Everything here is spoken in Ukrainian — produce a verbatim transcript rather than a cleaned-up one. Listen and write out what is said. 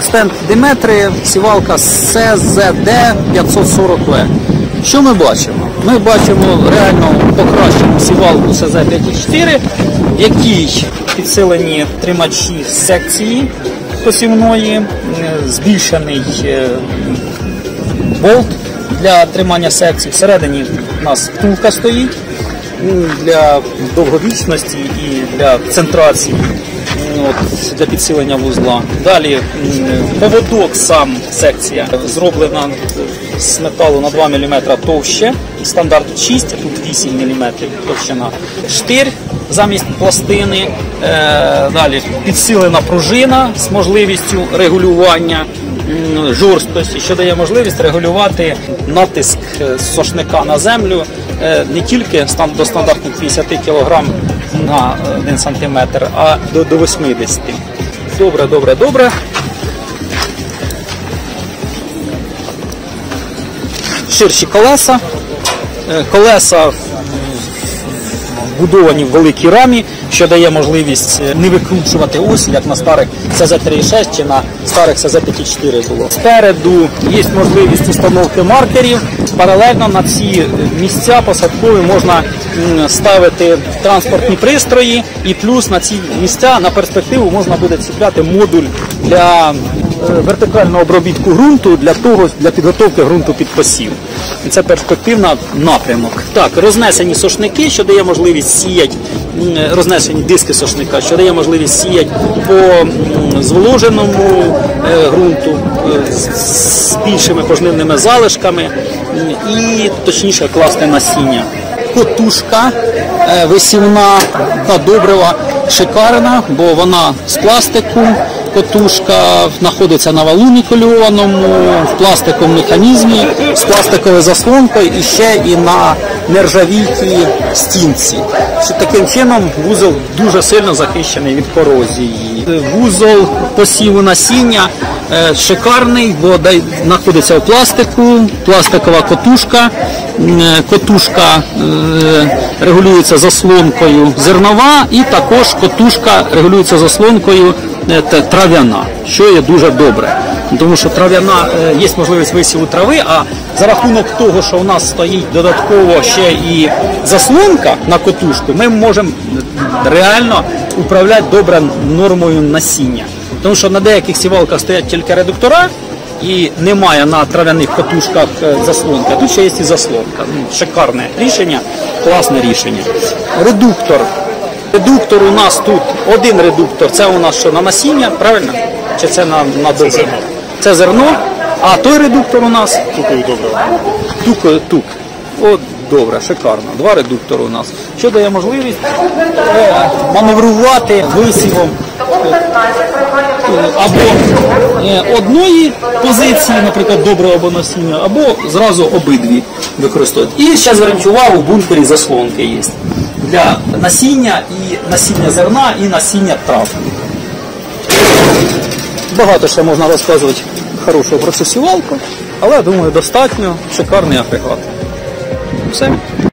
стенд Диметри, сівалка С З Д п'ятсот сорок В. Що ми бачимо? Ми бачимо реально покращену сівалку С З п'ять чотири, в якій підсилені тримачі секції посівної, збільшений болт для тримання секції. Всередині у нас втулка стоїть для довговічності і для центрації, от, для підсилення вузла. Далі поводок, сам секція зроблена з металу на два міліметри товще, стандарт шість, а тут вісім міліметрів товщина. Штир замість пластини, е, далі підсилена пружина з можливістю регулювання жорсткості, що дає можливість регулювати натиск сошника на землю не тільки до стандартних п'ятдесят кілограм на один сантиметр, а до, до вісімдесят. Добре, добре, добре. Ширші колеса. Колеса вбудовані в великій рамі, що дає можливість не викручувати ось, як на старих С З три шість чи на старих С З п'ять чотири було. Спереду є можливість установки маркерів. Паралельно на ці місця посадкові можна ставити транспортні пристрої, і плюс на ці місця на перспективу можна буде ціпляти модуль для вертикального обробітку ґрунту, для того, для підготовки ґрунту під посів. І це перспективний напрямок. Так, рознесені сошники, що дає можливість сіяти, рознесені диски сошника, що дає можливість сіяти по зволоженому ґрунту з більшими пожнивними залишками і точніше класти насіння. Котушка висівна та добрива шикарна, бо вона з пластику. Котушка знаходиться на валу нікельованому, в пластиковому механізмі, з пластиковою заслонкою і ще і на нержавійкій стінці. Таким чином вузол дуже сильно захищений від корозії. Вузол посіву насіння шикарний, бо знаходиться в пластику, пластикова котушка. Котушка регулюється заслонкою зернова і також котушка регулюється заслонкою трав'яна, що є дуже добре. Тому що трав'яна, є можливість висіву трави, а за рахунок того, що у нас стоїть додатково ще і заслонка на котушку, ми можемо реально управляти добре нормою насіння. Тому що на деяких сівалках стоять тільки редуктора, і немає на трав'яних котушках заслонки, а тут ще є і заслонка. Шикарне рішення, класне рішення. Редуктор. Редуктор у нас тут, один редуктор, це у нас що, на насіння, правильно? Чи це на, на добре? Це зерно, а той редуктор у нас? Тукою добре. Тук, тук. От, добре, шикарно. Два редуктори у нас. Що дає можливість е, маневрувати висівом або е, одної позиції, наприклад, добре або насіння, або зразу обидві використовувати. І ще зверніть увагу, в бункері заслонки є. Для насіння, і насіння зерна, і насіння трав. Багато ще можна розказувати хорошого про цю сівалку, але, думаю, достатньо шикарний агрегат. Все.